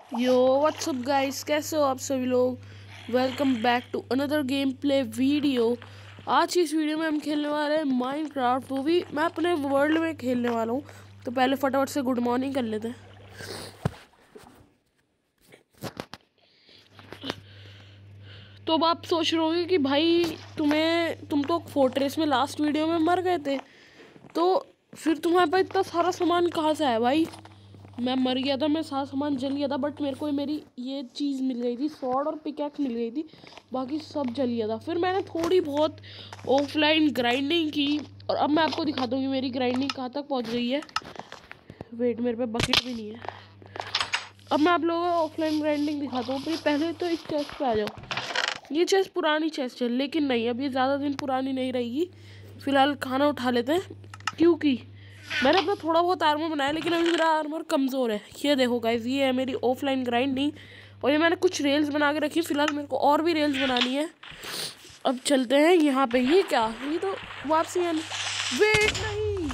यो WhatsApp guys, कैसे हो आप सभी लोग। Welcome back to another game play video. आज की इस वीडियो में हम खेलने वाले हैं माइनक्राफ्ट। वो भी मैं अपने वर्ल्ड में खेलने वाला हूँ। तो पहले फटाफट से गुड मॉर्निंग कर लेते हैं। तो अब आप सोच रहे होगे कि भाई तुम तो फोर्ट्रेस में लास्ट वीडियो में मर गए थे, तो फिर तुम्हारे पास इतना सारा सामान कहाँ से आया भाई। मैं मर गया था, मैं सारा सामान जल गया था, बट मेरे को मेरी ये चीज़ मिल गई थी, स्वॉर्ड और पिकैक्स मिल गई थी। बाकी सब जल गया था। फिर मैंने थोड़ी बहुत ऑफलाइन ग्राइंडिंग की और अब मैं आपको दिखाता हूँ कि मेरी ग्राइंडिंग कहाँ तक पहुँच गई है। वेट, मेरे पे बकेट भी नहीं है। अब मैं आप लोगों को ऑफलाइन ग्राइंडिंग दिखाता हूँ। पहले तो इस चेस्ट पे आ जाओ। ये चेस्ट पुरानी चेस्ट है, लेकिन नहीं, अब ये ज़्यादा दिन पुरानी नहीं रहेगी। फ़िलहाल खाना उठा लेते हैं, क्योंकि मैंने अपना थोड़ा बहुत आर्मर बनाया, लेकिन अभी मेरा आर्मर कमज़ोर है। ये देखो गाइस, ये है मेरी ऑफलाइन ग्राइंडिंग और ये मैंने कुछ रेल्स बना के रखी। फ़िलहाल मेरे को और भी रेल्स बनानी है। अब चलते हैं यहाँ पे। ये क्या, ये तो वापसी है। वेट, नहीं,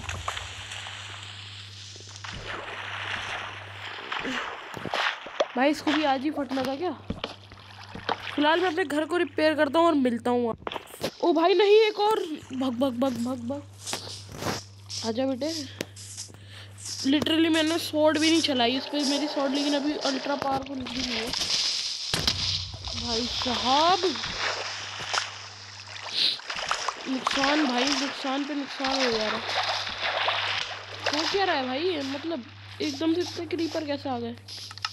भाई इसको भी आज ही फटना था क्या। फिलहाल मैं अपने घर को रिपेयर करता हूँ और मिलता हूँ। ओ भाई नहीं, एक और। भग भग भग भग भग, आजा बेटे। लिटरली मैंने स्वॉर्ड भी नहीं चलाई इस पर, मेरी स्वॉर्ड, लेकिन अभी अल्ट्रा पावरफुल भी नहीं है भाई साहब। नुकसान भाई, नुकसान पे नुकसान हो जा रहा है। हो क्या रहा है भाई, मतलब एकदम से इतने क्रीपर कैसे आ गए।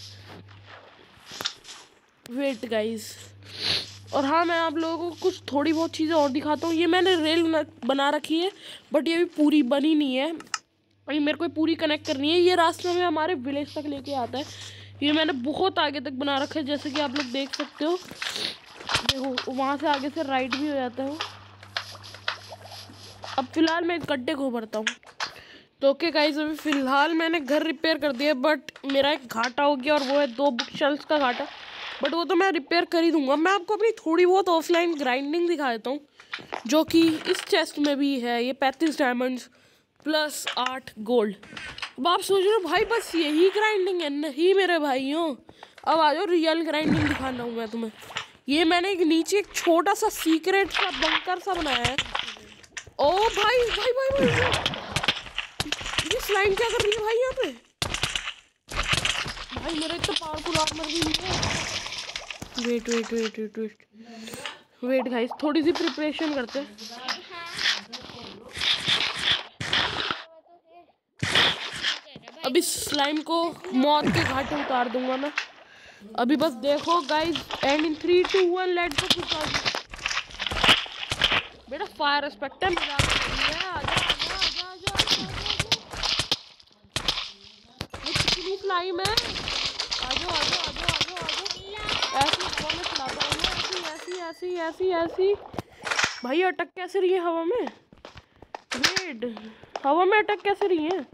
वेट गाइस, और हाँ, मैं आप लोगों को कुछ थोड़ी बहुत चीज़ें और दिखाता हूँ। ये मैंने रेल बना रखी है, बट ये भी पूरी बनी नहीं है। ये मेरे को पूरी कनेक्ट करनी है। ये रास्ते में हमारे विलेज तक लेके आता है। ये मैंने बहुत आगे तक बना रखा है, जैसे कि आप लोग देख सकते हो। देखो, वहाँ से आगे से राइट भी हो जाता है। अब फिलहाल मैं गड्ढे को भरता हूँ। तो ओके गाइस, अभी फ़िलहाल मैंने घर रिपेयर कर दिया, बट मेरा एक घाटा हो गया और वो है 2 बुक शेल्फ्स का घाटा। बट वो तो मैं रिपेयर कर ही दूंगा। मैं आपको अपनी थोड़ी बहुत ऑफलाइन ग्राइंडिंग दिखा देता हूँ, जो कि इस चेस्ट में भी है। ये 35 डायमंड्स प्लस 8 गोल्ड। अब आप सोच रहे हो भाई बस यही ग्राइंडिंग है? नहीं मेरे भाइयों, अब आ जाओ, रियल ग्राइंडिंग दिखाना हूँ मैं तुम्हें। ये मैंने एक नीचे एक छोटा सा सीक्रेट सा बंकर सा बनाया है। ओ भाई भाई भाई भाई, ये स्लाइम क्या कर रही है भाई यहाँ पे। भाई मेरा इतना पावरफुल आर्मर भी नहीं है। Wait wait wait wait wait wait guys, थोड़ी सी प्रिपरेशन करते हैं। अब इस स्लाइम को मौत के घाटे उतार दूंगा मैं। अभी बस देखो guys, and in 3 2 1 let's go. बेटा फायर स्पेक्टर मजा आ रही है। आजा आजा आजा आजा, ये कितनी स्लाइम है। आजो आजो आजो आजो आजो, ऐसी हवा में चलाता हूँ, ऐसी ऐसी ऐसी ऐसी। भाई अटक कैसे रही है हवा में। वेट, हवा में अटक कैसे रही है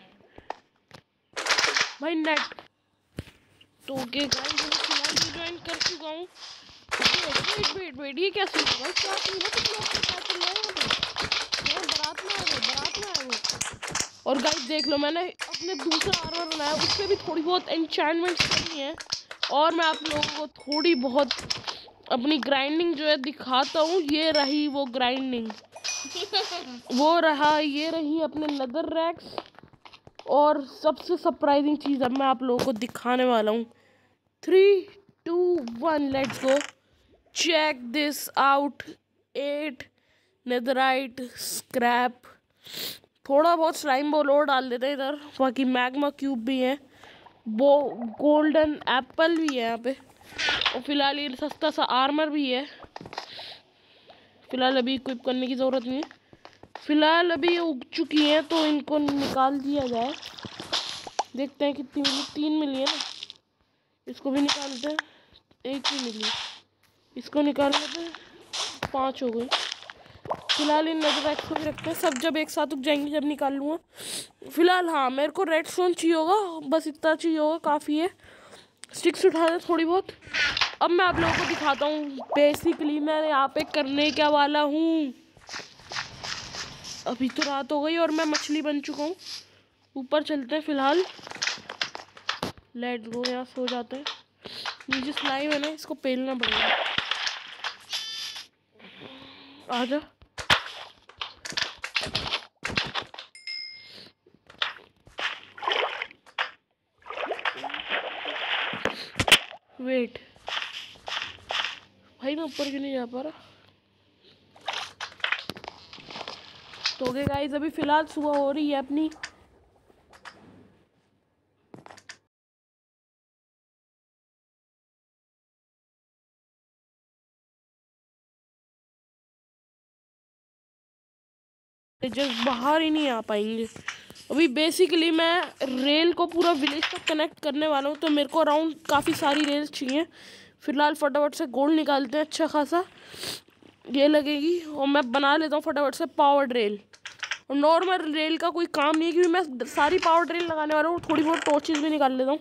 भाई। नेट तो ओके गाइस, मैं फिलहाल ज्वाइन कर चुका हूँ। वेट वेट वेट, ये कैसे हुआ? क्या चल रहा है? बारात में आए, बारात में आए वो। और गाइस देख लो, मैंने अपने दूसरा आर्मर बनाया, उससे भी थोड़ी बहुत एन्चेंटमेंट्स करनी है। और मैं आप लोगों को थोड़ी बहुत अपनी ग्राइंडिंग जो है दिखाता हूँ। ये रही वो ग्राइंडिंग, वो रहा, ये रही अपने लेदर रैक्स। और सबसे सरप्राइजिंग चीज़ अब मैं आप लोगों को दिखाने वाला हूँ। 3 2 1 let's go. Check this out. 8 netherite scrap, थोड़ा बहुत स्लाइम बोल और डाल देते हैं इधर। बाकी मैग्मा क्यूब भी है, वो गोल्डन एप्पल भी है यहाँ पे। और फिलहाल ये सस्ता सा आर्मर भी है। फिलहाल अभी इक्विप करने की ज़रूरत नहीं है। फिलहाल अभी ये उग चुकी हैं, तो इनको निकाल दिया जाए। देखते हैं कितनी मिली। 3 मिली है ना, इसको भी निकालते हैं। 1 ही मिली, इसको निकाल लेते हैं। 5 हो गई। फिलहाल इन नेदरराइट्स को भी रखते हैं, सब जब एक साथ उग जाएंगे जब निकाल लूँगा। फिलहाल हाँ, मेरे को रेडस्टोन चाहिए होगा, बस इतना चाहिए होगा, काफ़ी है। स्टिक्स उठा दे थोड़ी बहुत। अब मैं आप लोगों को दिखाता हूँ बेसिकली मैं यहाँ पे करने क्या वाला हूँ। अभी तो रात हो गई और मैं मछली बन चुका हूँ। ऊपर चलते हैं फिलहाल। लेट्स गो, यहाँ सो जाते हैं। नीचे स्लाइम है ना, इसको पेलना पड़ेगा। आजा। वेट भाई, मैं ऊपर क्यों नहीं जा पा रहा? तो ओके गाइस, अभी फिलहाल सुबह हो रही है अपनी। जस्ट बाहर ही नहीं आ पाएंगे। अभी बेसिकली मैं रेल को पूरा विलेज तक कनेक्ट करने वाला हूँ, तो मेरे को अराउंड काफ़ी सारी रेल्स चाहिए। फिलहाल फटाफट से गोल्ड निकालते हैं अच्छा खासा, ये लगेगी। और मैं बना लेता हूँ फटाफट से पावर्ड रेल। और नॉर्मल रेल का कोई काम नहीं है, क्योंकि मैं सारी पावर्ड रेल लगाने वाला हूँ। थोड़ी बहुत टॉर्चेस भी निकाल लेता हूँ।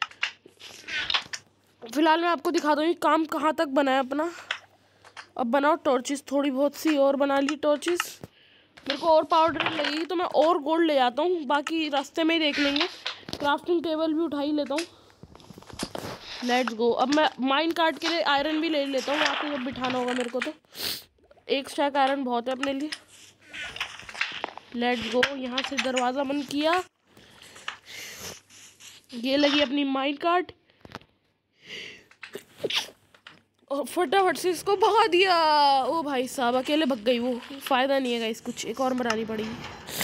फिलहाल मैं आपको दिखाता हूँ काम कहाँ तक बना है अपना। अब बनाओ टॉर्चेस, थोड़ी बहुत सी और बना ली टॉर्चेस। मेरे को और पाउडर लगेगी तो मैं और गोल्ड ले जाता हूँ, बाकी रास्ते में ही देख लेंगे। क्राफ्टिंग टेबल भी उठा ही लेता हूँ। Let's go. अब मैं माइन कार्ट के लिए आयरन भी ले लेता हूँ, वहाँ पे जब बिठाना होगा मेरे को। तो एक स्टैक आयरन बहुत है अपने लिए। Let's go. यहाँ से दरवाज़ा बंद किया, ये लगी अपनी माइन कार्ट और फटाफट से इसको भगा दिया। ओ भाई साहब, अकेले भग गई वो, फ़ायदा नहीं है गाइस, कुछ एक और बनानी पड़ेगी।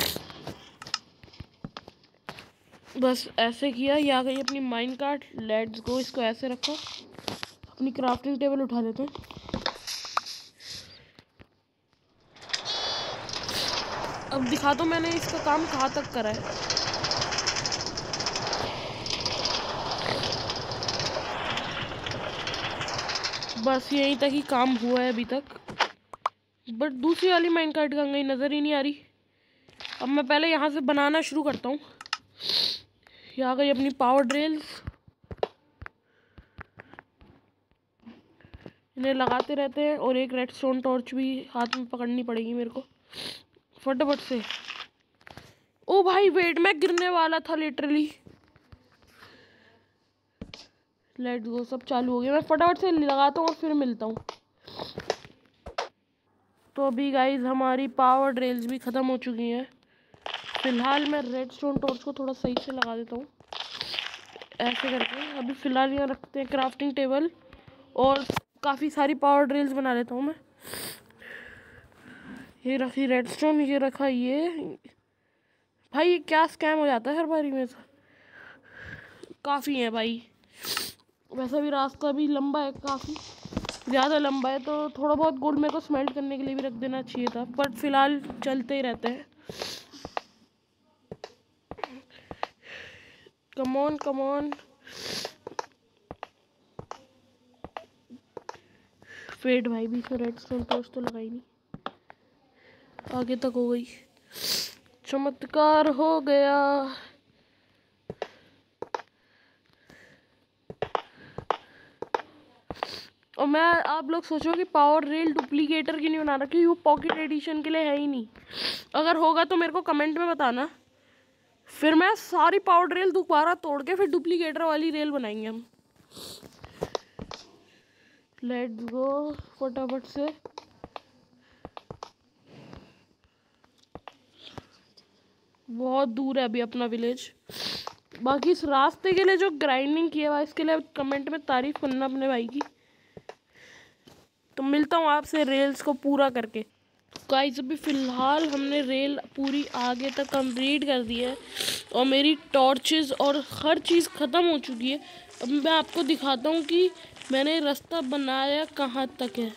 बस ऐसे किया, ये आ गई अपनी माइन कार्ट। लेट्स गो, इसको ऐसे रखो। अपनी क्राफ्टिंग टेबल उठा लेते हैं। अब दिखा दो मैंने इसका काम कहाँ तक करा है। बस यहीं तक ही काम हुआ है अभी तक। बट दूसरी वाली माइन कार्ट कहाँ गई, नज़र ही नहीं आ रही। अब मैं पहले यहाँ से बनाना शुरू करता हूँ। यहाँ गई अपनी पावर ड्रिल्स, इन्हें लगाते रहते हैं। और एक रेडस्टोन टॉर्च भी हाथ में पकड़नी पड़ेगी मेरे को फटाफट से। ओ भाई वेट, मैं गिरने वाला था लिटरली। लेट्स गो, सब चालू हो गया। मैं फटाफट से लगाता हूँ और फिर मिलता हूँ। तो अभी गाइज हमारी पावर ड्रिल्स भी ख़त्म हो चुकी हैं। फिलहाल मैं रेडस्टोन टॉर्च को थोड़ा सही से लगा देता हूँ ऐसे करके। अभी फ़िलहाल यहाँ रखते हैं क्राफ्टिंग टेबल, और काफ़ी सारी पावर ड्रिल्स बना लेता हूँ मैं। ये रखी रेडस्टोन, ये रखा ये। भाई ये क्या स्कैम हो जाता है हर बारी में। काफ़ी है भाई, वैसा भी रास्ता भी लंबा है, काफ़ी ज़्यादा लंबा है। तो थोड़ा बहुत गोल्ड मेरे को स्मेल्ट करने के लिए भी रख देना चाहिए था, बट फिलहाल चलते ही रहते हैं। Come on come on. Wait भाई, बीच में रेडस्टोन टॉर्च तो लगाई नहीं, आगे तक हो गई। चमत्कार हो गया। और मैं, आप लोग सोचो कि पावर रेल डुप्लीकेटर क्यों नहीं बना रहा, क्योंकि वो पॉकेट एडिशन के लिए है ही नहीं। अगर होगा तो मेरे को कमेंट में बताना, फिर मैं सारी पावर रेल दोबारा तोड़ के फिर डुप्लीकेटर वाली रेल बनाएंगे हम। लेट्स गो फटाफट से। बहुत दूर है अभी अपना विलेज। बाकी इस रास्ते के लिए जो ग्राइंडिंग किया हुआ, इसके लिए कमेंट में तारीफ करना अपने भाई की। तो मिलता हूँ आपसे रेल्स को पूरा करके। गाइस अभी फ़िलहाल हमने रेल पूरी आगे तक कंप्लीट कर दी है, और मेरी टॉर्चेस और हर चीज़ ख़त्म हो चुकी है। अब मैं आपको दिखाता हूँ कि मैंने रास्ता बनाया कहाँ तक है।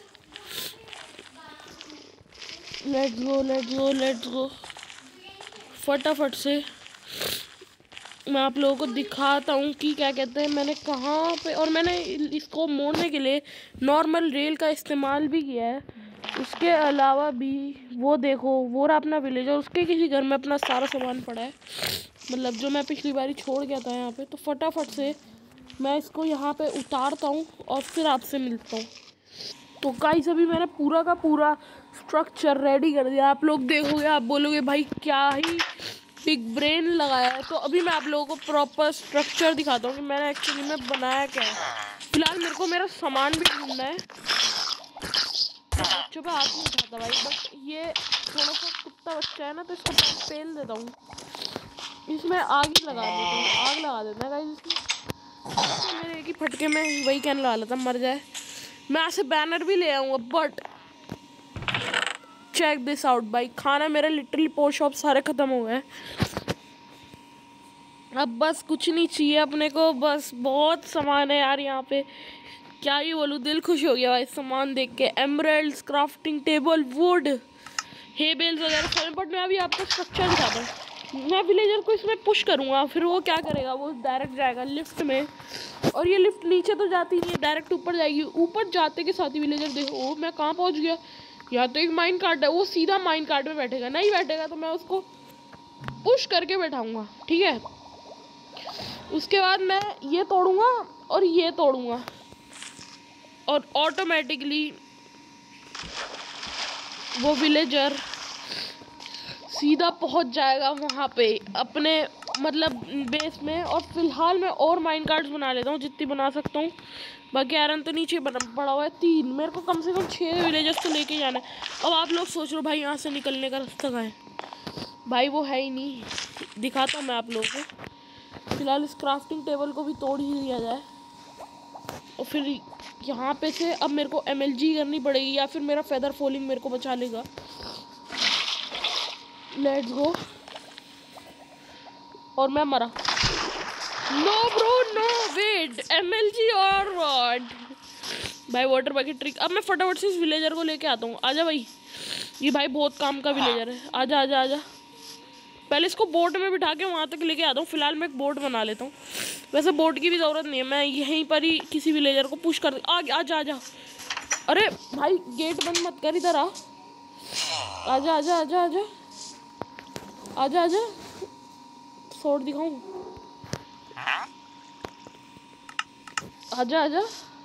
Let's go let's go let's go. फटाफट से मैं आप लोगों को दिखाता हूँ कि क्या कहते हैं मैंने कहाँ पे। और मैंने इसको मोड़ने के लिए नॉर्मल रेल का इस्तेमाल भी किया है। उसके अलावा भी वो देखो, वो रहा अपना विलेज, और उसके किसी घर में अपना सारा सामान पड़ा है, मतलब जो मैं पिछली बारी छोड़ गया था यहाँ पे। तो फटाफट से मैं इसको यहाँ पे उतारता हूँ और फिर आपसे मिलता हूँ। तो गाइस अभी मैंने पूरा का पूरा स्ट्रक्चर रेडी कर दिया। आप लोग देखोगे, आप बोलोगे भाई क्या ही बिग ब्रेन लगाया है। तो अभी मैं आप लोगों को प्रॉपर स्ट्रक्चर दिखाता हूँ कि मैंने एक्चुअली में बनाया क्या है। फिलहाल मेरे को मेरा सामान भी ढूंढना है। बच्चों पे हाथ नहीं उठाता भाई, बट ये थोड़ा सा कुत्ता बच्चा है ना, तो इसको पेल देता हूँ। इसमें आग ही लगा देता हूँ, आग लगा देता है गाइस इसमें। तो मेरे एक ही फटके में वही कैन लगा लेता, मर जाए। मैं यहाँ से बैनर भी ले आऊँगा, बट चेक दिस आउट भाई, खाना मेरा लिटरली पोस्ट शॉप सारे ख़त्म हो गए। अब बस कुछ नहीं चाहिए अपने को, बस बहुत सामान है यार यहाँ पे, क्या ही बोलूँ, दिल खुश हो गया भाई सामान देख के। Emeralds, crafting table, wood, hay bales वगैरह सारे। बट मैं अभी आपको स्ट्रक्चर दिखाता हूँ। मैं विलेजर को इसमें पुश करूँगा, फिर वो क्या करेगा, वो डायरेक्ट जाएगा लिफ्ट में, और ये लिफ्ट नीचे तो जाती नहीं है, डायरेक्ट ऊपर जाएगी। ऊपर जाते के साथ ही विलेजर देखो, ओ मैं कहाँ पहुँच गया। या तो एक माइन कार्ट है, वो सीधा माइन कार्ट में बैठेगा, नहीं बैठेगा तो मैं उसको पुश करके बैठाऊँगा, ठीक है। उसके बाद मैं ये तोड़ूंगा और ये तोड़ूंगा, और ऑटोमेटिकली वो विलेजर सीधा पहुंच जाएगा वहाँ पे अपने मतलब बेस में। और फिलहाल मैं और माइन कार्ड्स बना लेता हूँ जितनी बना सकता हूँ। बाकी आयरन तो नीचे पड़ा हुआ है 3, मेरे को कम से कम 6 विलेजर्स तो लेके जाना है। अब आप लोग सोच रहे हो भाई यहाँ से निकलने का रास्ता कहाँ है, भाई वो है ही नहीं, दिखाता हूँ मैं आप लोगों को। फिलहाल इस क्राफ्टिंग टेबल को भी तोड़ ही दिया जाए, और फिर यहाँ पे से अब मेरे को MLG करनी पड़ेगी, या फिर मेरा फेदर फॉलिंग मेरे को बचा लेगा। Let's go. और मैं मरा, no bro no, wait, MLG और रॉड भाई, वाटर बकेट ट्रिक। अब मैं फटाफट से इस विलेजर को लेके आता हूँ। आजा भाई, ये भाई बहुत काम का विलेजर है, आजा आजा आजा। पहले इसको बोट में बिठा के वहाँ तक लेके आता हूँ। फिलहाल मैं एक बोट बना लेता हूँ, वैसे बोट की भी ज़रूरत नहीं है, मैं यहीं पर ही किसी विलेजर को पुश कर आजा आजा। अरे भाई गेट बंद मत कर, इधर आजा आजा आजा आजा आजा आजा, शॉट दिखाऊं, आजा आजा,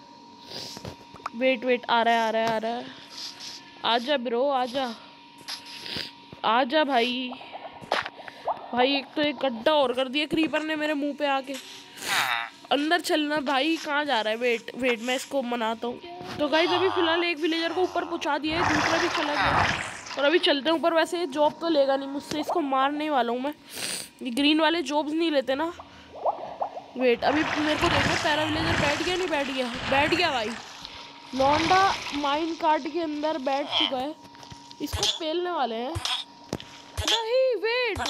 वेट वेट, आ रहा है, आजा ब्रो आजा आजा भाई। भाई एक तो एक गड्ढा और कर दिया क्रीपर ने मेरे मुंह पे आके। अंदर चलना भाई, कहाँ जा रहा है, वेट वेट मैं इसको मनाता हूँ। तो गाइस अभी फिलहाल एक विलेजर को ऊपर पहुँचा दिया है, दूसरा भी चला गया, और अभी चलते हैं ऊपर। वैसे ये जॉब तो लेगा नहीं मुझसे, इसको मारने वाला हूँ मैं। ये ग्रीन वाले जॉब्स नहीं लेते ना। वेट अभी मेरे को देखना, पैरा विलेजर बैठ गया, नहीं बैठ गया, बैठ गया भाई। लौंडा माइन कार्ट के अंदर बैठ चुका है, इसको पेलने वाले हैं। नहीं वेट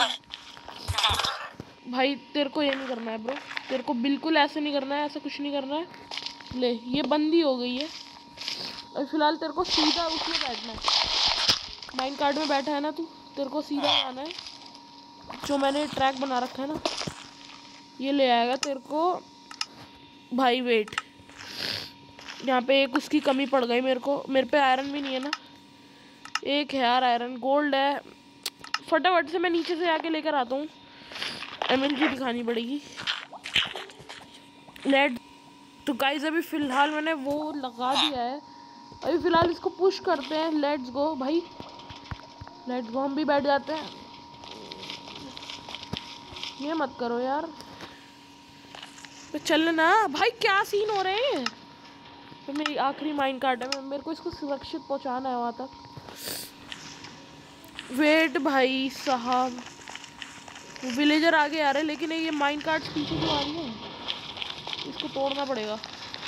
भाई, तेरे को ये नहीं करना है ब्रो, तेरे को बिल्कुल ऐसे नहीं करना है, ऐसा कुछ नहीं करना है। ले ये बंदी हो गई है, और फिलहाल तेरे को सीधा उसमें बैठना है, माइन कार्ड में बैठा है ना तू, तेरे को सीधा आना है। जो मैंने ट्रैक बना रखा है ना, ये ले आएगा तेरे को। भाई वेट, यहाँ पे एक उसकी कमी पड़ गई मेरे को, मेरे पे आयरन भी नहीं है ना, एक है यार आयरन, गोल्ड है। फटाफट से मैं नीचे से आके लेकर आता हूँ, MLG दिखानी पड़ेगी। लेट तो गाइस अभी फ़िलहाल मैंने वो लगा दिया है, अभी फ़िलहाल इसको पुश करते हैं। लेट्स गो भाई, लेट्स गो, हम भी बैठ जाते हैं। ये मत करो यार, तो चलना भाई, क्या सीन हो रहे हैं। तो मेरी आखिरी माइन कार्ड है, मेरे को इसको सुरक्षित पहुंचाना है वहाँ तक। वेट भाई साहब, विलेजर आगे आ रहे हैं, लेकिन ये माइन कार्ड पीछे क्यों आ रही है, इसको तोड़ना पड़ेगा।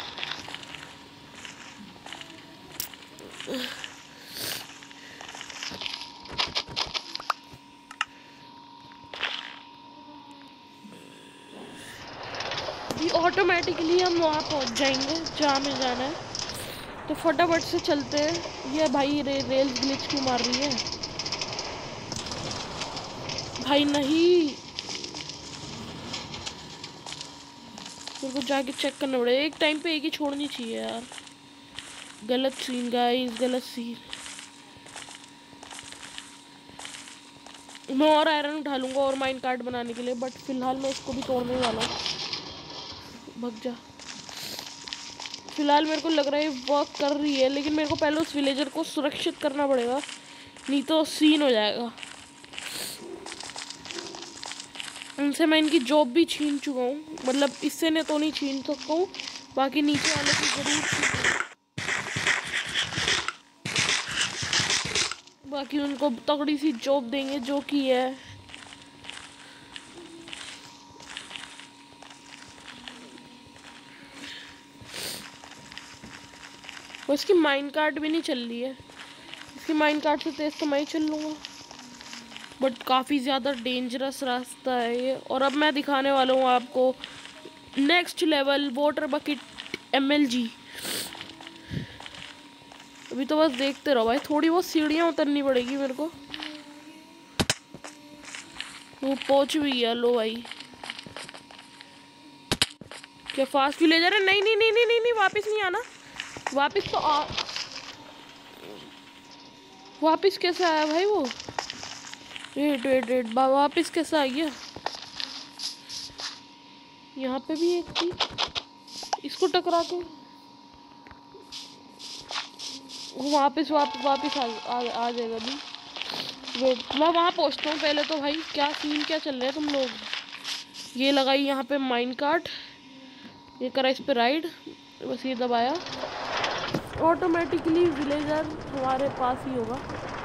ये ऑटोमेटिकली हम वहाँ पहुँच जाएंगे जहाँ हमें जाना है। तो फटाफट से चलते हैं। ये भाई रेल्स ग्लिच क्यों मार रही है भाई, नहीं मेरे को जाके चेक करना पड़ेगा, एक टाइम पे एक ही छोड़नी चाहिए यार। गलत सीन गाइस, गलत सीन। मैं और आयरन उठा लूँगा और माइन कार्ड बनाने के लिए, बट फिलहाल मैं इसको भी तोड़ने वाला हूँ। भग जा। फिलहाल मेरे को लग रहा है वर्क कर रही है, लेकिन मेरे को पहले उस विलेजर को सुरक्षित करना पड़ेगा, नहीं तो सीन हो जाएगा। उनसे मैं इनकी जॉब भी छीन चुका हूँ, मतलब इससे ने तो नहीं छीन सकता हूँ, बाकी नीचे वाले की ज़रूर छीन, बाकी उनको तगड़ी सी जॉब देंगे जो कि है। वो इसकी माइन कार्ट भी नहीं चल रही है, इसकी माइन कार्ट से तेज़ तो मैं ही चल लूँगा, बट काफ़ी ज़्यादा डेंजरस रास्ता है ये। और अब मैं दिखाने वाला हूँ आपको next level water bucket MLG। अभी तो बस देखते रहो भाई, थोड़ी बहुत सीढ़ियाँ उतरनी पड़ेगी मेरे को। वो पहुँच भी गया, लो भाई। क्या फास्ट विलेजर है? नहीं नहीं नहीं नहीं नहीं, नहीं वापस नहीं आना, वापस तो आ, वापस कैसे आया भाई वो? वेट वेट वेट, वापस कैसे आ गया? यहाँ पे भी एक थी, इसको टकरा के वो वापस आ जाएगा अभी। वेट, मैं वहाँ पहुँचता हूँ पहले तो भाई। क्या सीन क्या चल रहा है तुम लोग? ये लगाई यहाँ पे माइन कार्ट, ये करा इस पे राइड, बस ये दबाया, ऑटोमेटिकली विलेजर हमारे पास ही होगा।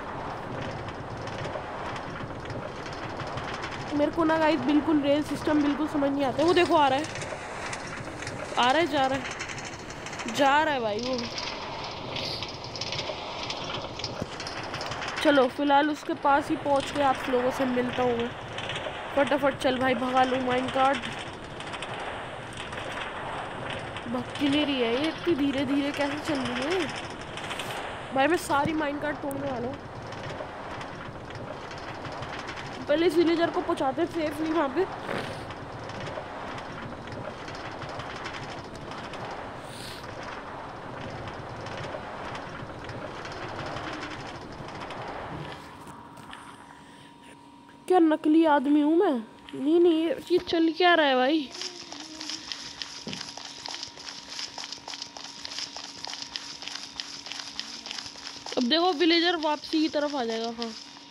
मेरे को ना गाइस बिल्कुल रेल सिस्टम बिल्कुल समझ नहीं आता है। वो देखो आ रहा है, आ रहा है, जा रहा है भाई वो। चलो फिलहाल उसके पास ही पहुंच के आप लोगों से मिलता हूँ मैं। फटाफट चल भाई, भगा लूँ माइन कार्ट। भक्ति नहीं रही है ये, इतनी धीरे धीरे कैसे चल रही है भाई? मैं सारी माइन कार्ट तोड़ने वाला हूँ। पहले इस विलेजर को पहुँचाते सेफली वहाँ पे। क्या नकली आदमी हूँ मैं? नहीं नहीं, ये चल क्या रहा है भाई? अब देखो विलेजर वापसी की तरफ आ जाएगा। हाँ,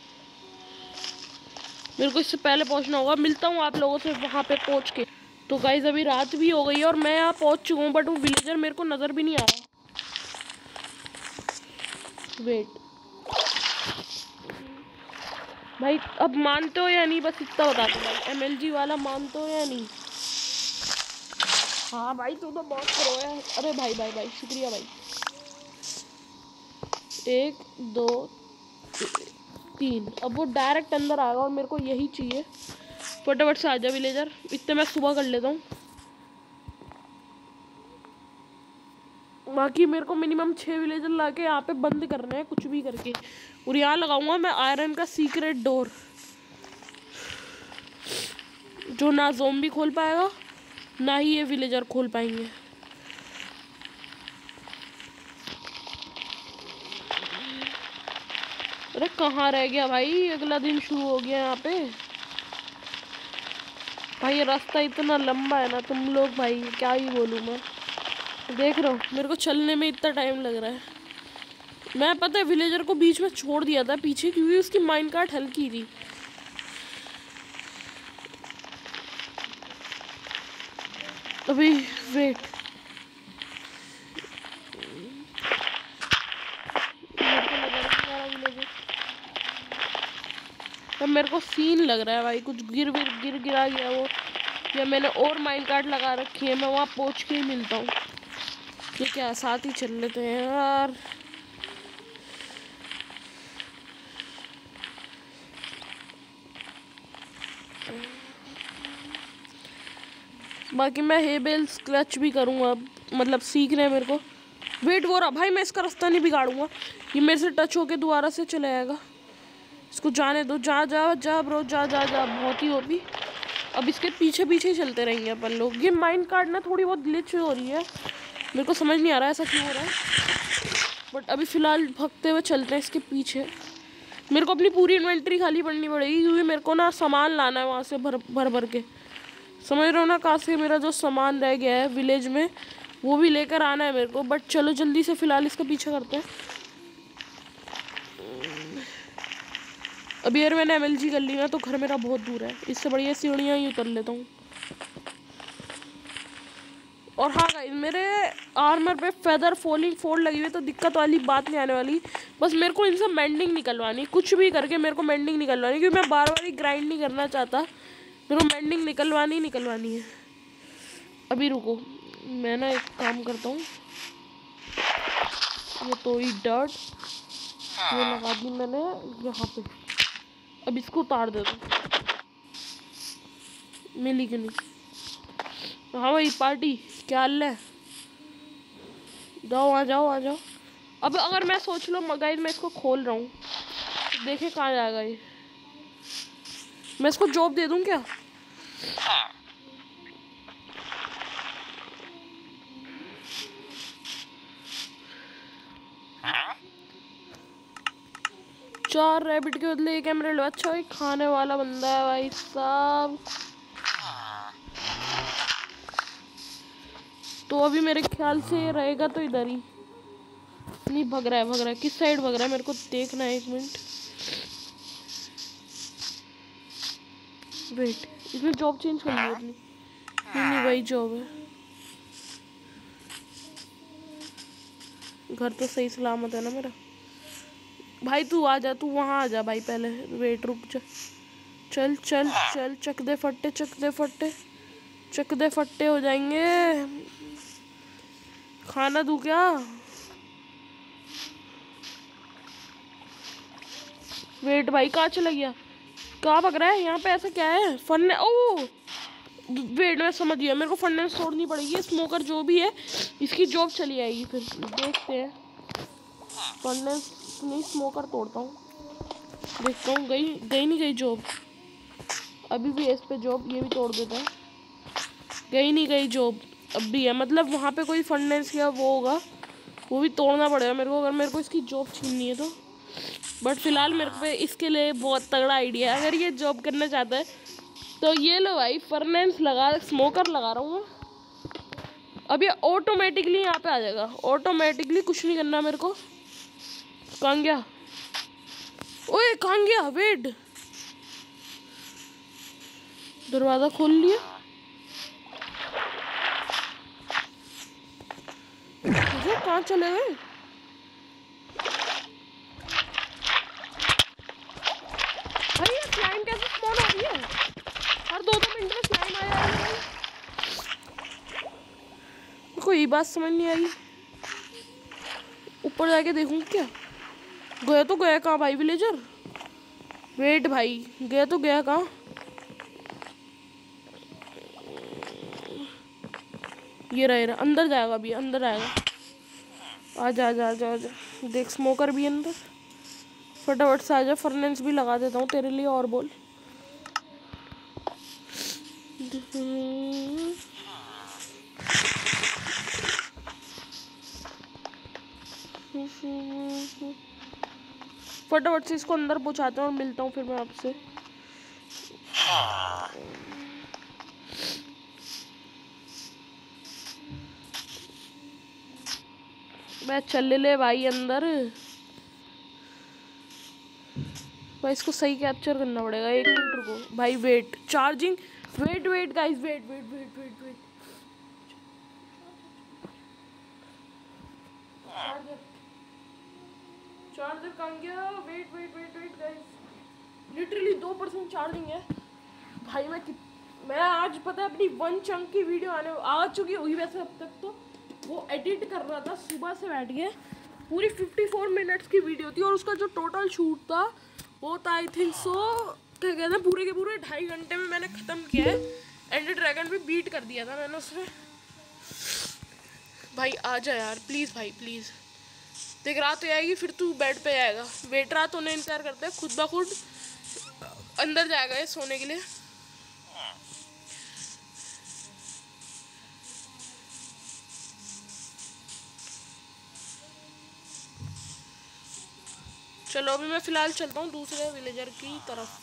मेरे को इससे पहले पहुंचना होगा। मिलता हूँ आप लोगों से वहाँ पे पहुँच के। तो गाइस अभी रात भी हो गई है और मैं यहाँ पहुँच चुका हूँ, बट वो विलेजर मेरे को नज़र भी नहीं आ रहा। वेट भाई, अब मानते हो या नहीं? बस इतना बता दो भाई, MLG वाला मानते हो या नहीं? हाँ भाई, तू तो बहुत प्रो है। अरे भाई भाई भाई, शुक्रिया भाई। 1 2 3, अब वो डायरेक्ट अंदर आएगा और मेरे को यही चाहिए। फटाफट से आ जा विलेजर, इतने मैं सुबह कर लेता हूँ। बाकी मेरे को मिनिमम 6 विलेजर ला के यहाँ पे बंद करना है कुछ भी करके। और यहाँ लगाऊंगा मैं आयरन का सीक्रेट डोर, जो ना ज़ोंबी खोल पाएगा ना ही ये विलेजर खोल पाएंगे। अरे कहाँ रह गया भाई? अगला दिन शुरू हो गया यहाँ पे भाई। ये रास्ता इतना लंबा है ना तुम लोग, भाई क्या ही बोलूँ मैं। देख रहा हूँ मेरे को चलने में इतना टाइम लग रहा है। मैं पता है विलेजर को बीच में छोड़ दिया था पीछे, क्योंकि उसकी माइन कार्ट हल्की थी। अभी वेट, अब मेरे को सीन लग रहा है भाई, कुछ गिरा गया वो, या मैंने और माइन कार्ट लगा रखी है। मैं वहाँ पहुँच के ही मिलता हूँ। ये क्या साथ ही चल लेते हैं यार। बाकी मैं हेबेल्स क्लच भी करूँगा अब, मतलब सीख रहे हैं मेरे को। वेट, वो रहा भाई, मैं इसका रास्ता नहीं बिगाड़ूंगा। ये मेरे से टच होके दोबारा से चला जाएगा। इसको जाने दो, जा जा जा ब्रो, जा जा जा, बहुत ही होगी। अब इसके पीछे पीछे ही चलते रहेंगे अपन लोग। ये माइन कार्ट ना थोड़ी बहुत ग्लिच हो रही है, मेरे को समझ नहीं आ रहा है ऐसा क्यों हो रहा है, बट अभी फ़िलहाल भगते हुए चलते हैं इसके पीछे। मेरे को अपनी पूरी इन्वेंट्री खाली पड़नी पड़ेगी, क्योंकि मेरे को ना सामान लाना है वहाँ से भर भर के। समझ रहे हो ना? कहाँ से मेरा जो सामान रह गया है विलेज में वो भी लेकर आना है मेरे को। बट चलो जल्दी से फ़िलहाल इसका पीछा करते हैं। अभी यार मैंने MLG कर ली ना, तो घर मेरा बहुत दूर है, इससे बढ़िया सीढ़ियाँ ही उतर लेता हूँ। और हाँ गाइस, मेरे आर्मर पे फेदर फॉलिंग फोल्ड लगी हुई है, तो दिक्कत वाली बात नहीं आने वाली। बस मेरे को इनसे मेंडिंग निकलवानी, कुछ भी करके मेरे को मेंडिंग निकलवानी, क्योंकि मैं बार बार ही ग्राइंड नहीं करना चाहता, मेरे को मेंडिंग निकलवानी है। अभी रुको, मैं ना एक काम करता हूँ, ये तो ही डर्ट ये लगा दी मैंने यहाँ पे। अब इसको उतार दे दो, मिली कि नहीं। हाँ भाई पार्टी, क्या हाल है? जाओ आ जाओ आ जाओ। अब अगर मैं सोच लो गाइस, मैं इसको खोल रहा हूँ, तो देखे कहाँ जाएगा ये। मैं इसको जॉब दे दूँ क्या? चार रैबिट के बदले एक एमराल्ड। अच्छा भाई, खाने वाला बंदा है भाई साहब। तो अभी मेरे ख्याल से रहेगा तो इधर ही। नहीं, भग रहा है। किस साइड भग रहा है मेरे को देखना है, एक मिनट। वेट, इसने जॉब चेंज कर ली अपनी। नहीं वही जॉब है। घर तो सही सलामत है ना मेरा भाई। तू आ जा, तू वहाँ आ जा भाई पहले। वेट रुक जा, चल चल चल, चक दे फट्टे हो जाएंगे। खाना दूँ क्या? वेट भाई, कहाँ चला गया? कहाँ भग रहा है? यहाँ पे ऐसा क्या है? फन ओ वेट, मैं समझ गया, मेरे को फर्नेस तोड़नी पड़ेगी। स्मोकर जो भी है, इसकी जॉब चली आएगी। फिर देखते हैं, फर्नेस नहीं, स्मोकर तोड़ता हूँ, देखता हूँ गई नहीं गई जॉब। अभी भी है इस पे जॉब, ये भी तोड़ देता है। गई नहीं गई जॉब, अब भी है। मतलब वहाँ पे कोई फर्नेस या वो होगा, वो भी तोड़ना पड़ेगा मेरे को, अगर मेरे को इसकी जॉब छीननी है तो। बट फिलहाल मेरे पे इसके लिए बहुत तगड़ा आइडिया है। अगर ये जॉब करना चाहता है तो ये लो भाई, फर्नेस लगा, स्मोकर लगा रहा हूँ मैं। अब ये ऑटोमेटिकली यहाँ पे आ जाएगा, ऑटोमेटिकली, कुछ नहीं करना मेरे को। कहाँ गया? ओए कहाँ गया? वेट, दरवाजा खोल लिया। कहाँ चले गए? अरे ये स्लाइम कैसे स्पॉन हो रही है? हर 2-2 मिनट में स्लाइम आ जा रही है। कोई ये बात समझ नहीं आई। ऊपर जाके देखूं क्या? गया तो गया कहाँ भाई विलेजर? वेट भाई, गया तो गया कहाँ? ये रहा, अंदर जाएगा अभी, अंदर आएगा। आजा आजा आजा आजा, देख स्मोकर भी अंदर। फटाफट से आजा, फर्नेस भी लगा देता हूँ तेरे लिए। और बोल। फटाफट से इसको अंदर पहुँचाता हूँ और मिलता हूँ फिर मैं आपसे। मैं चल ले भाई अंदर। भाई इसको सही कैप्चर करना पड़ेगा, 1 मिनट रुको भाई। Wait, charging, wait guys, wait. Charger कहाँ गया? वेट गाइस, लिटरली 2% चार्जिंग है भाई। मैं आज पता है अपनी 1 चंक की वीडियो आ चुकी होगी वैसे अब तक। तो वो एडिट कर रहा था, सुबह से बैठ गया, पूरी 54 मिनट्स की वीडियो थी, और उसका जो टोटल शूट था वो था आई थिंक सो, क्या कहते हैं, पूरे के पूरे 2.5 घंटे में मैंने ख़त्म किया है। एंडर ड्रैगन भी बीट कर दिया था मैंने उसमें। भाई आ जा यार प्लीज़ भाई, प्लीज़। देख, रात हो जाएगी फिर तू बेड पे जाएगा। वेट, रात होने इंतजार करते हैं, खुद ब खुद अंदर जाएगा ये सोने के लिए। चलो अभी मैं फ़िलहाल चलता हूँ दूसरे विलेजर की तरफ।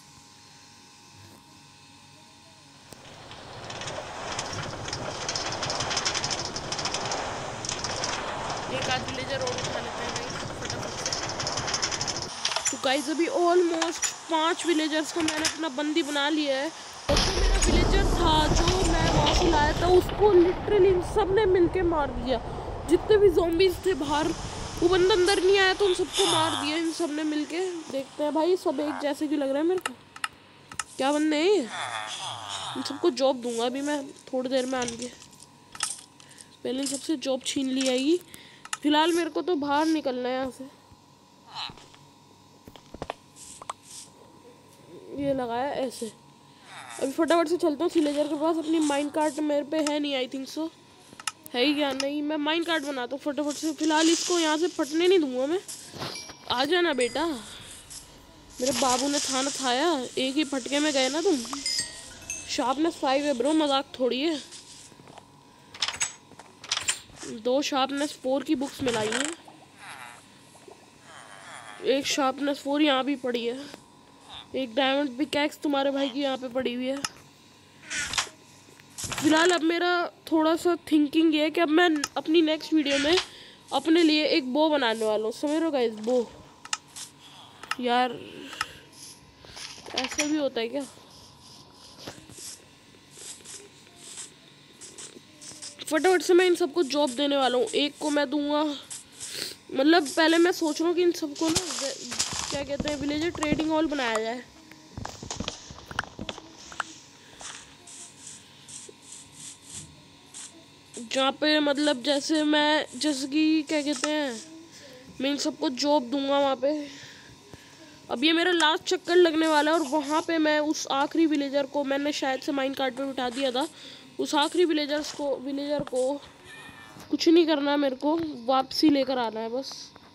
एक आध विलेजर और उठा लेते हैं गाइस फटाफट से। तो गाइस अभी ऑलमोस्ट 5 विलेजर्स को मैंने अपना बंदी बना लिया है। और जो मेरा विलेजर था जो मैं वहाँ से लाया था उसको लिटरली सब ने मिल के मार दिया। जितने भी ज़ॉम्बीज़ थे बाहर, वो बंदा अंदर नहीं आया तो उन सबको मार दिया इन सब ने मिल के। देखते हैं भाई, सब एक जैसे भी लग रहा है मेरे को। क्या बंदे हैं ये? इन सबको जॉब दूंगा अभी मैं थोड़ी देर में आने के। पहले इन सबसे जॉब छीन ली जाएगी। फिलहाल मेरे को तो बाहर निकलना है यहाँ से। ये लगाया ऐसे। अभी फटाफट से चलता हूँ विलेजर के पास। अपनी माइंड कार्ट मेरे पे है नहीं, आई थिंक सो है ही क्या नहीं। मैं माइंड कार्ट बनाता हूँ फटाफट से। फिलहाल इसको यहाँ से फटने नहीं दूंगा मैं। आ जाना बेटा, मेरे बाबू ने थाना थाया, एक ही फटके में गए ना तुम। शार्पनेस 5 है ब्रो, मजाक थोड़ी है। 2 शार्पनेस 4 की बुक्स मिलाई हैं। एक शार्पनेस 4 यहाँ भी पड़ी है। एक डायमंड पिकैक्स तुम्हारे भाई की यहाँ पे पड़ी हुई है। फिलहाल अब मेरा थोड़ा सा थिंकिंग ये है कि अब मैं अपनी नेक्स्ट वीडियो में अपने लिए एक बो बनाने वाला हूँ। समझ रहे हो गाइस? बो यार ऐसा भी होता है क्या? फटाफट से मैं इन सबको जॉब देने वाला हूँ। एक को मैं दूंगा, मतलब पहले मैं सोच रहा हूँ कि इन सबको ना क्या कहते हैं, विलेजर ट्रेडिंग हॉल बनाया जाए। जहाँ पे मतलब जैसे कि क्या कहते हैं, मैं इन सबको जॉब दूंगा वहाँ पे। अब ये मेरा लास्ट चक्कर लगने वाला है और वहाँ पे मैं उस आखिरी विलेजर को, मैंने शायद से माइंड कार्ट पे बिठा दिया था, उस आखिरी विलेजर को कुछ नहीं करना, मेरे को वापसी लेकर आना है बस।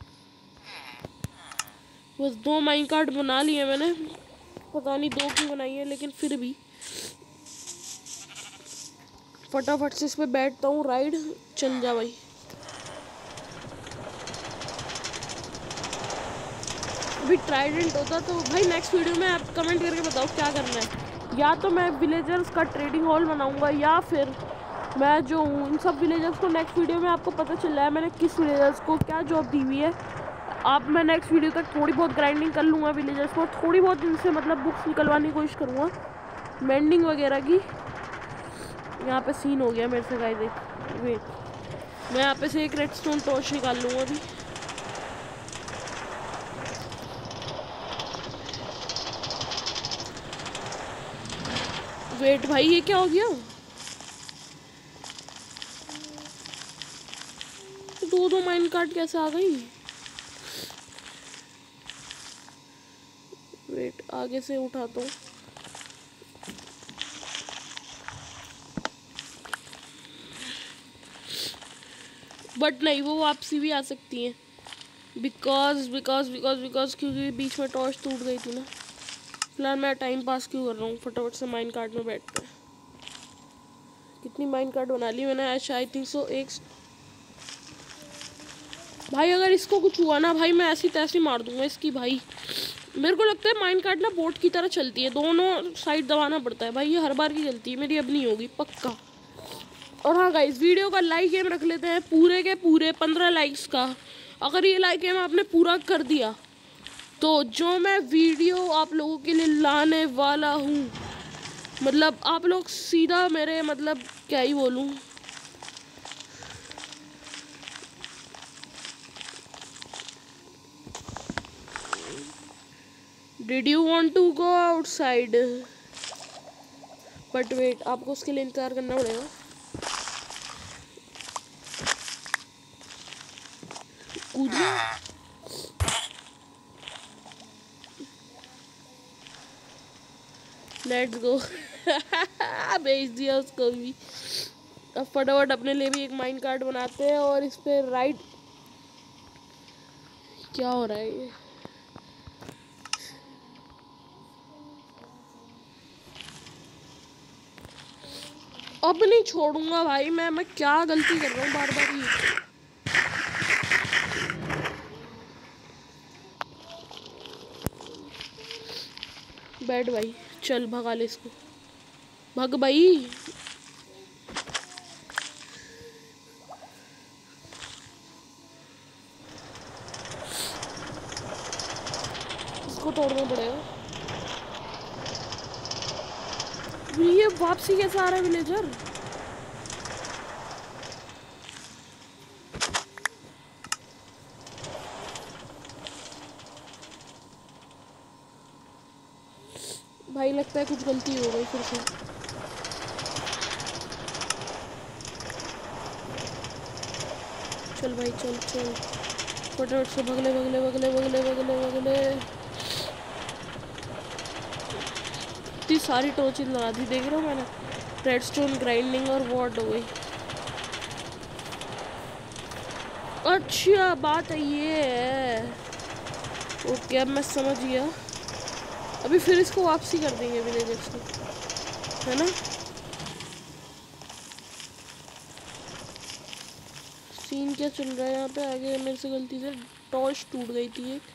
2 माइंड कार्ट बना लिए मैंने, पता नहीं 2 क्यों बनाई है, लेकिन फिर भी फटाफट से इस पे बैठता हूँ। राइड चल जा भाई। अभी ट्राइडेंट होता तो भाई नेक्स्ट वीडियो में आप कमेंट करके बताओ क्या करना है। या तो मैं विलेजर्स का ट्रेडिंग हॉल बनाऊंगा, या फिर मैं जो हूँ इन सब विलेजर्स को नेक्स्ट वीडियो में आपको पता चल रहा है मैंने किस विलेजर्स को क्या जॉब दी हुई है। मैं नेक्स्ट वीडियो तक थोड़ी बहुत ग्राइंडिंग कर लूँगा विलेजर्स को, थोड़ी बहुत इनसे मतलब बुक्स निकलवाने की कोशिश करूँगा, मेंडिंग वगैरह की। यहाँ पे सीन हो गया मेरे से गाइस। वेट, मैं यहाँ पे से एक रेडस्टोन टॉर्च निकाल लूँगा अभी। वेट भाई, ये क्या हो गया? 2 माइंड कार्ट कैसे आ गई? वेट, आगे से उठाता हूँ। बट नहीं, वो वापसी भी आ सकती है बिकॉज क्योंकि बीच में टॉर्च टूट गई थी ना। फिलहाल मैं टाइम पास क्यों कर रहा हूँ, फटाफट से माइंड कार्ट में बैठते हैं। कितनी माइंड कार्ट बना ली मैंने? आई थिंक सो एक। भाई अगर इसको कुछ हुआ ना भाई, मैं ऐसी तैसी मार दूंगा इसकी भाई। मेरे को लगता है माइंड कार्ट ना बोट की तरह चलती है, दोनों साइड दबाना पड़ता है भाई। ये हर बार की गलती है मेरी, अब नहीं होगी पक्का। और हाँ गाइस, वीडियो का लाइक एम रख लेते हैं पूरे के पूरे 15 लाइक्स का। अगर ये लाइक एम आपने पूरा कर दिया तो जो मैं वीडियो आप लोगों के लिए लाने वाला हूँ, मतलब आप लोग सीधा मेरे, मतलब क्या ही बोलूँ, did you want to go outside? But wait, आपको उसके लिए इंतजार करना पड़ेगा। Let's go. भेज दिया उसको भी। अब फटाफट अपने लिए भी एक माइंड कार्ड बनाते हैं और इस पे राइट। क्या हो रहा है ये? अब नहीं छोड़ूंगा भाई मैं क्या गलती कर रहा हूँ बार बार ही। बैठ भाई, चल भगा ले इसको, भग भाई। इसको तोड़ना पड़ेगा। ये वापसी कैसा आ रहा है विलेजर? भाई लगता है कुछ गलती हो गई फिर से। चल भाई चल चल फटाफट से भगले भगले भगले भगले भगले भगले। इतनी सारी टॉर्चेस लगा दी, देख रहा हूँ मैंने। रेडस्टोन ग्राइंडिंग और वॉर्ड हो गई। अच्छा बात है ये है। ओके अब मैं समझ गया। अभी फिर इसको वापसी कर देंगे विलेजर्स को, है ना? सीन क्या चल रहा है यहाँ पे? आगे मेरे से गलती से टॉर्च टूट गई थी एक।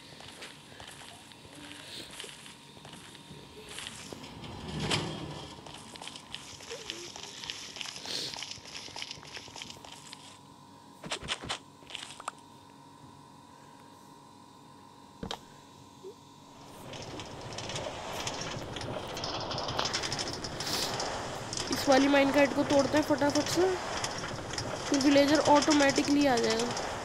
इस वाली माइनकार्ट को तोड़ते हैं फटाफट से, फिर विलेजर ऑटोमेटिकली आ जाएगा।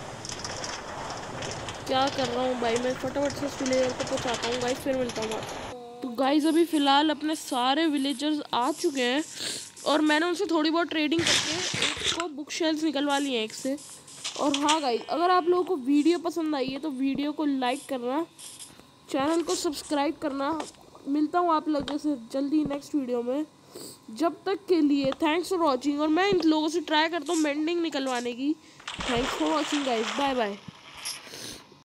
क्या कर रहा हूँ भाई मैं? फटाफट से विलेजर को पहुँचाता हूँ गाइस, फिर मिलता हूँ। तो गाइस अभी फ़िलहाल अपने सारे विलेजर्स आ चुके हैं और मैंने उनसे थोड़ी बहुत ट्रेडिंग करके एक को बुक शेल्स निकलवा लिए हैं एक से। और हाँ गाइस, अगर आप लोगों को वीडियो पसंद आई है तो वीडियो को लाइक करना, चैनल को सब्सक्राइब करना। मिलता हूँ आप लोगों से जल्दी नेक्स्ट वीडियो में। जब तक के लिए थैंक्स फॉर वॉचिंग। और मैं इन लोगों से ट्राई करता हूँ मेंडिंग निकलवाने की। Thanks for watching guys, bye bye.